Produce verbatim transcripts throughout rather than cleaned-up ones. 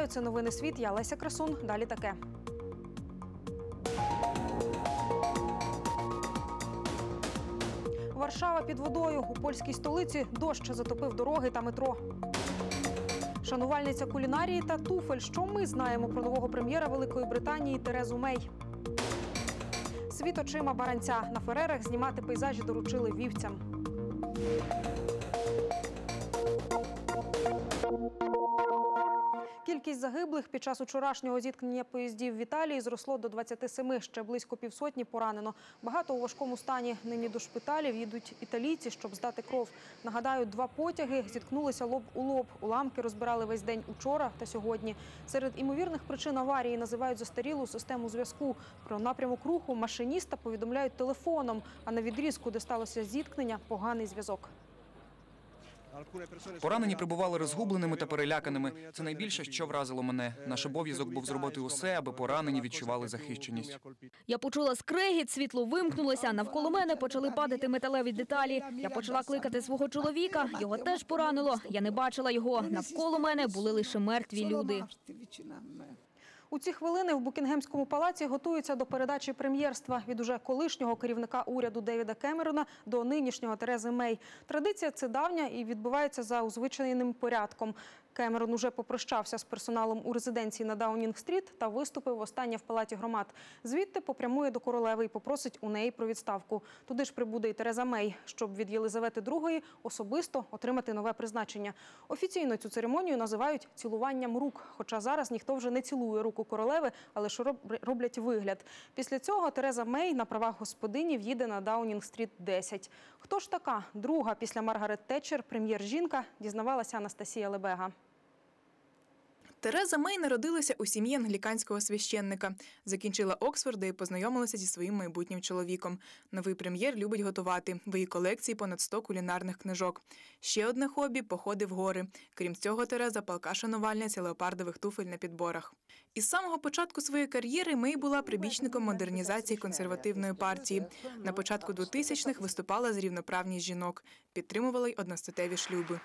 Вітаю, це новини «Світ», я Леся Красун. Далі таке. Варшава під водою. У польській столиці дощ затопив дороги та метро. Шанувальниця кулінарії та туфель. Що ми знаємо про нового прем'єра Великої Британії Терезу Мей? Світ очима баранця. На Ферерах знімати пейзажі доручили вівцям. Кількість загиблих під час учорашнього зіткнення поїздів в Італії зросло до двадцяти семи, ще близько півсотні поранено. Багато у важкому стані. Нині до шпиталів їдуть італійці, щоб здати кров. Нагадаю, два потяги зіткнулися лоб у лоб. Уламки розбирали весь день учора та сьогодні. Серед імовірних причин аварії називають застарілу систему зв'язку. Про напрямок руху машиніста повідомляють телефоном, а на відрізку, де сталося зіткнення, поганий зв'язок. Поранені прибували розгубленими та переляканими. Це найбільше, що вразило мене. Наш обов'язок був зробити усе, аби поранені відчували захищеність. Я почула скрегіт, світло вимкнулося, навколо мене почали падати металеві деталі. Я почала кликати свого чоловіка, його теж поранило. Я не бачила його. Навколо мене були лише мертві люди. У ці хвилини в Букінгемському палаці готуються до передачі прем'єрства від уже колишнього керівника уряду Девіда Кемерона до нинішнього Терези Мей. Традиція це давня і відбувається за узвичайним порядком. Кемерон уже попрощався з персоналом у резиденції на Даунінг-стріт та виступив востаннє в Палаті громад. Звідти попрямує до королеви і попросить у неї про відставку. Туди ж прибуде і Тереза Мей, щоб від Єлизавети другої особисто отримати нове призначення. Офіційно цю церемонію називають цілуванням рук. Хоча зараз ніхто вже не цілує руку королеви, а лише роблять вигляд. Після цього Тереза Мей на правах господині в'їде на Даунінг-стріт десять. Хто ж така друга після Маргарет Тетчер прем'єр-жінка, дізнавалася Анастасія Лебега. Тереза Мей народилася у сім'ї англіканського священника. Закінчила Оксфорд, де і познайомилася зі своїм майбутнім чоловіком. Новий прем'єр любить готувати. В її колекції понад сто кулінарних книжок. Ще одне хобі – походи в гори. Крім цього, Тереза – палка шанувальниця леопардових туфель на підборах. Із самого початку своєї кар'єри Мей була прибічником модернізації консервативної партії. На початку двотисячних виступала за рівноправність жінок. Підтримувала й одностатеві шлюби.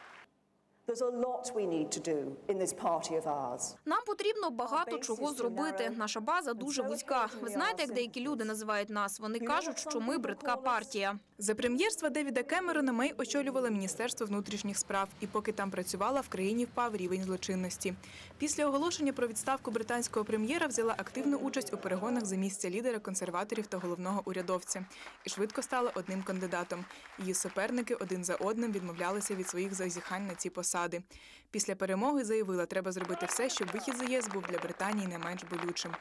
Нам потрібно багато чого зробити. Наша база дуже вузька. Ви знаєте, як деякі люди називають нас? Вони кажуть, що ми бридка партія. За прем'єрства Девіда Кемерона Мей очолювала Міністерство внутрішніх справ. І поки там працювала, в країні впав рівень злочинності. Після оголошення про відставку британського прем'єра взяла активну участь у перегонах за місце лідера консерваторів та головного урядовця. І швидко стала одним кандидатом. Її суперники один за одним відмовлялися від своїх зазіхань на ці посади. Після перемоги заявила, треба зробити все, щоб вихід з ЄС був для Британії не менш болючим.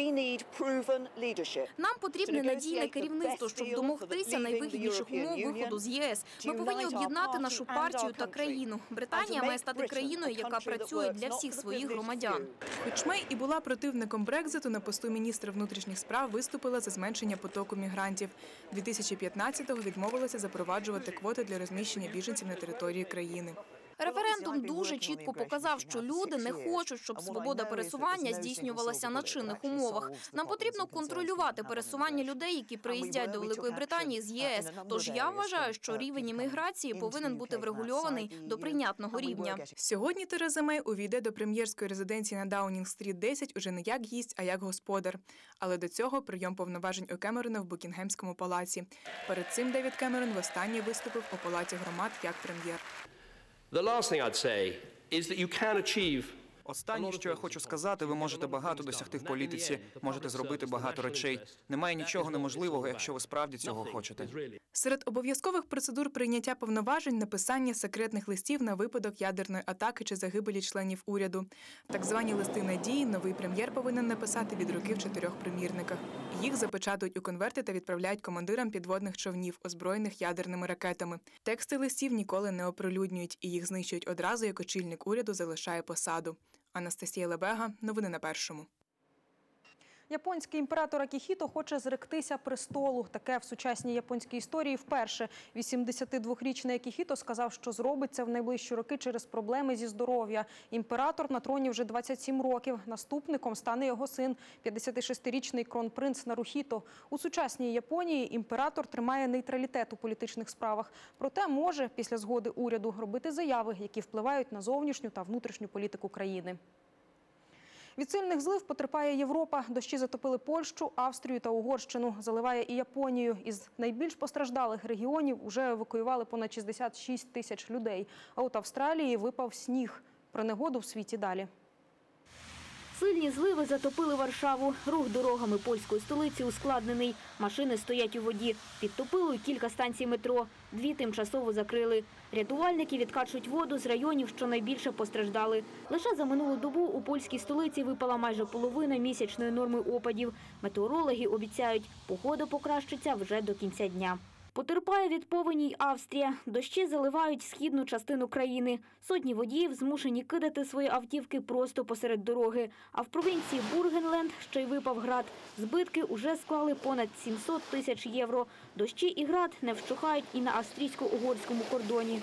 Нам потрібне надійне керівництво, щоб домогтися найвигідніших умов виходу з ЄС. Ми повинні об'єднати нашу партію та країну. Британія має стати країною, яка працює для всіх своїх громадян. Хоч Мей і була противником Брекзиту, на посту міністра внутрішніх справ виступила за зменшення потоку мігрантів. дві тисячі п'ятнадцятого запроваджувати запроваджувати квоти для розміщення біженців на території країни. Референдум дуже чітко показав, що люди не хочуть, щоб свобода пересування здійснювалася на чинних умовах. Нам потрібно контролювати пересування людей, які приїздять до Великої Британії з ЄС. Тож я вважаю, що рівень імміграції повинен бути врегульований до прийнятного рівня. Сьогодні Тереза Мей увійде до прем'єрської резиденції на Даунінг-стріт десять уже не як гість, а як господар. Але до цього прийом повноважень у Кемерона в Букінгемському палаці. Перед цим Девід Кемерон востаннє виступив у Палаті громад як прем'єр. The last thing I'd say is that you can achieve. Останнє, що я хочу сказати, ви можете багато досягти в політиці, можете зробити багато речей. Немає нічого неможливого, якщо ви справді цього хочете. Серед обов'язкових процедур прийняття повноважень – написання секретних листів на випадок ядерної атаки чи загибелі членів уряду. Так звані листи надії новий прем'єр повинен написати від руки в чотирьох примірниках. Їх запечатують у конверти та відправляють командирам підводних човнів, озброєних ядерними ракетами. Тексти листів ніколи не оприлюднюють, і їх знищують одразу, як очільник уряду залишає посаду. Анастасія Лебега. Новини на Першому. Японський імператор Акіхіто хоче зректися престолу. Таке в сучасній японській історії вперше. вісімдесятидвохрічний Акіхіто сказав, що зробить це в найближчі роки через проблеми зі здоров'я. Імператор на троні вже двадцять сім років. Наступником стане його син, п'ятдесятишестирічний кронпринц Нарухіто. У сучасній Японії імператор тримає нейтралітет у політичних справах. Проте може після згоди уряду робити заяви, які впливають на зовнішню та внутрішню політику країни. Від сильних злив потерпає Європа. Дощі затопили Польщу, Австрію та Угорщину. Заливає і Японію. Із найбільш постраждалих регіонів уже евакуювали понад шістдесят шість тисяч людей. А от Австралії випав сніг. Про негоду в світі далі. Сильні зливи затопили Варшаву. Рух дорогами польської столиці ускладнений. Машини стоять у воді. Підтопило й кілька станцій метро. Дві тимчасово закрили. Рятувальники відкачують воду з районів, що найбільше постраждали. Лише за минулу добу у польській столиці випала майже половина місячної норми опадів. Метеорологи обіцяють, погода покращиться вже до кінця дня. Потерпає від повені й Австрія. Дощі заливають східну частину країни. Сотні водіїв змушені кидати свої автівки просто посеред дороги. А в провінції Бургенленд ще й випав град. Збитки уже склали понад сімсот тисяч євро. Дощі і град не вщухають і на австрійсько-угорському кордоні.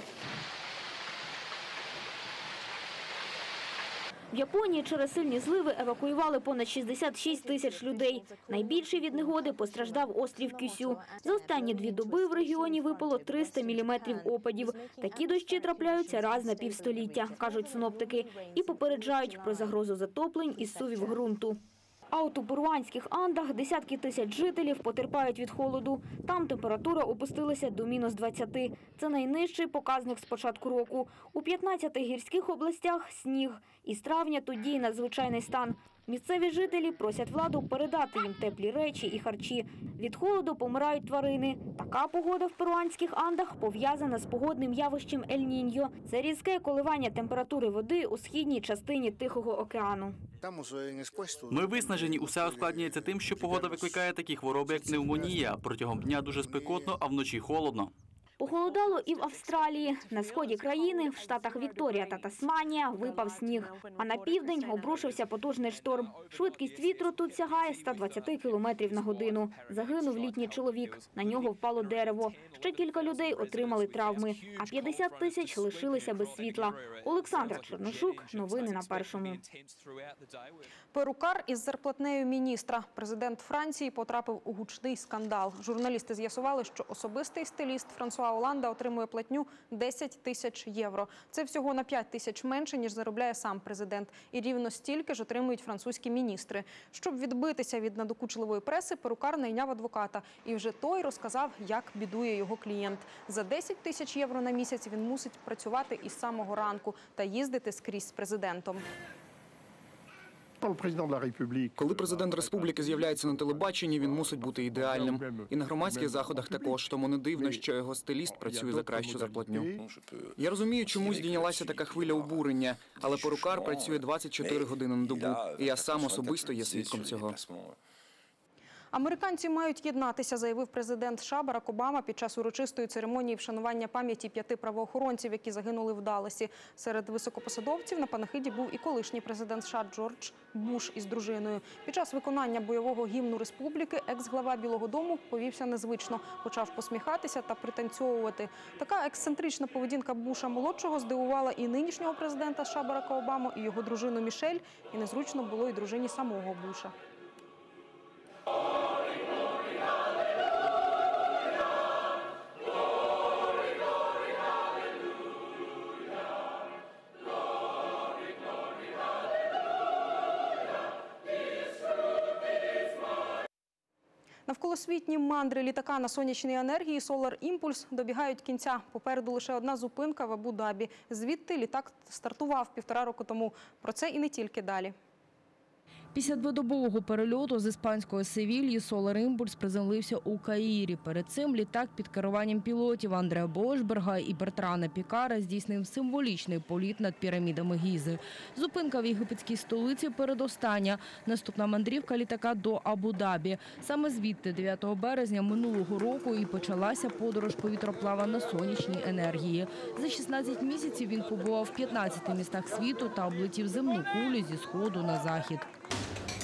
В Японії через сильні зливи евакуювали понад шістдесят шість тисяч людей. Найбільший від негоди постраждав острів Кюсю. За останні дві доби в регіоні випало триста міліметрів опадів. Такі дощі трапляються раз на півстоліття, кажуть синоптики, і попереджають про загрозу затоплень і зсувів ґрунту. А от у перуанських Андах десятки тисяч жителів потерпають від холоду. Там температура опустилася до мінус двадцяти. Це найнижчий показник з початку року. У п'ятнадцяти гірських областях – сніг. Із травня тут діє надзвичайний стан. Місцеві жителі просять владу передати їм теплі речі і харчі. Від холоду помирають тварини. Така погода в перуанських Андах пов'язана з погодним явищем Ель-Ніньо. Це різке коливання температури води у східній частині Тихого океану. Ми виснажені. Усе ускладнюється тим, що погода викликає такі хвороби, як пневмонія. Протягом дня дуже спекотно, а вночі холодно. Похолодало і в Австралії. На сході країни, в штатах Вікторія та Тасманія, випав сніг. А на південь обрушився потужний шторм. Швидкість вітру тут сягає ста двадцяти кілометрів на годину. Загинув літній чоловік. На нього впало дерево. Ще кілька людей отримали травми. А п'ятдесят тисяч лишилися без світла. Олександра Черношук. Новини на Першому. Перукар із зарплатнею міністра. Президент Франції потрапив у гучний скандал. Журналісти з'ясували, що особистий стиліст Франсуа Оланда отримує платню десять тисяч євро. Це всього на п'ять тисяч менше, ніж заробляє сам президент. І рівно стільки ж отримують французькі міністри. Щоб відбитися від надокучливої преси, перукар найняв адвоката. І вже той розказав, як бідує його клієнт. За десять тисяч євро на місяць він мусить працювати із самого ранку та їздити скрізь з президентом. Коли президент республіки з'являється на телебаченні, він мусить бути ідеальним. І на громадських заходах також, тому не дивно, що його стиліст працює за кращу зарплатню. Я розумію, чому здійнялася така хвиля обурення, але перукар працює двадцять чотири години на добу, і я сам особисто є свідком цього. Американці мають єднатися, заявив президент США Барак Обама під час урочистої церемонії вшанування пам'яті п'яти правоохоронців, які загинули в Далласі. Серед високопосадовців на панахиді був і колишній президент США Джордж Буш із дружиною. Під час виконання бойового гімну республіки екс-глава Білого дому повівся незвично, почав посміхатися та пританцьовувати. Така ексцентрична поведінка Буша-молодшого здивувала і нинішнього президента США Барака Обаму, і його дружину Мішель, і незручно було і дружині самого Буша. Навколосвітні мандри літака на сонячній енергії Solar Impulse добігають кінця. Попереду лише одна зупинка в Абу-Дабі. Звідти літак стартував півтора року тому. Про це і не тільки далі. Після дводобового перельоту з іспанської Севільї Solar Impulse приземлився у Каїрі. Перед цим літак під керуванням пілотів Андреа Бошберга і Бертрана Пікара здійснив символічний політ над пірамідами Гізи. Зупинка в єгипетській столиці передостання. Наступна мандрівка літака до Абу-Дабі. Саме звідти дев'ятого березня минулого року і почалася подорож повітроплава на сонячній енергії. За шістнадцять місяців він побував в п'ятнадцяти містах світу та облетів земну кулю зі сходу на захід.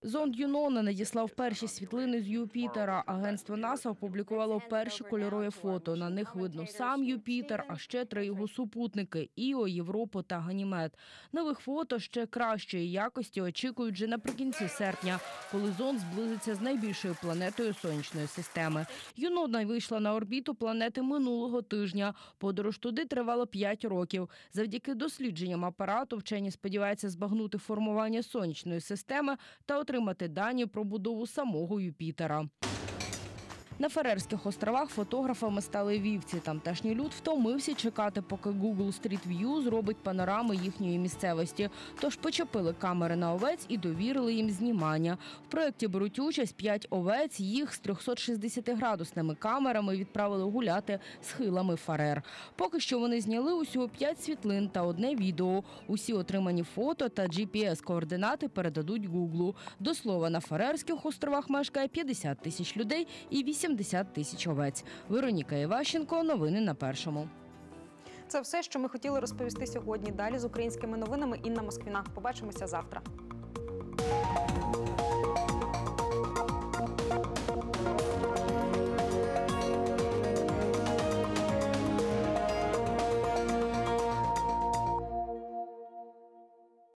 Зонд Юнона надіслав перші світлини з Юпітера. Агентство НАСА опублікувало перші кольорові фото. На них видно сам Юпітер, а ще три його супутники – Іо, Європу та Ганімед. Нових фото ще кращої якості очікують вже наприкінці серпня, коли зонд зблизиться з найбільшою планетою Сонячної системи. Юнона вийшла на орбіту планети минулого тижня. Подорож туди тривала п'ять років. Завдяки дослідженням апарату вчені сподіваються збагнути формування Сонячної системи та отримати дані про будову самого Юпітера. На Фарерських островах фотографами стали вівці. Тамтешній люд втомився чекати, поки Google Street View зробить панорами їхньої місцевості. Тож почепили камери на овець і довірили їм знімання. В проєкті беруть участь п'ять овець, їх з трьохсотшістдесятиградусними камерами відправили гуляти схилами Фарер. Поки що вони зняли усього п'ять світлин та одне відео. Усі отримані фото та джі пі ес-координати передадуть Google. До слова, на Фарерських островах мешкає п'ятдесят тисяч людей і вісімдесят тисяч овець. Вероніка Іващенко, новини на Першому. Це все, що ми хотіли розповісти сьогодні. Далі з українськими новинами Інна Москвіна. Побачимося завтра.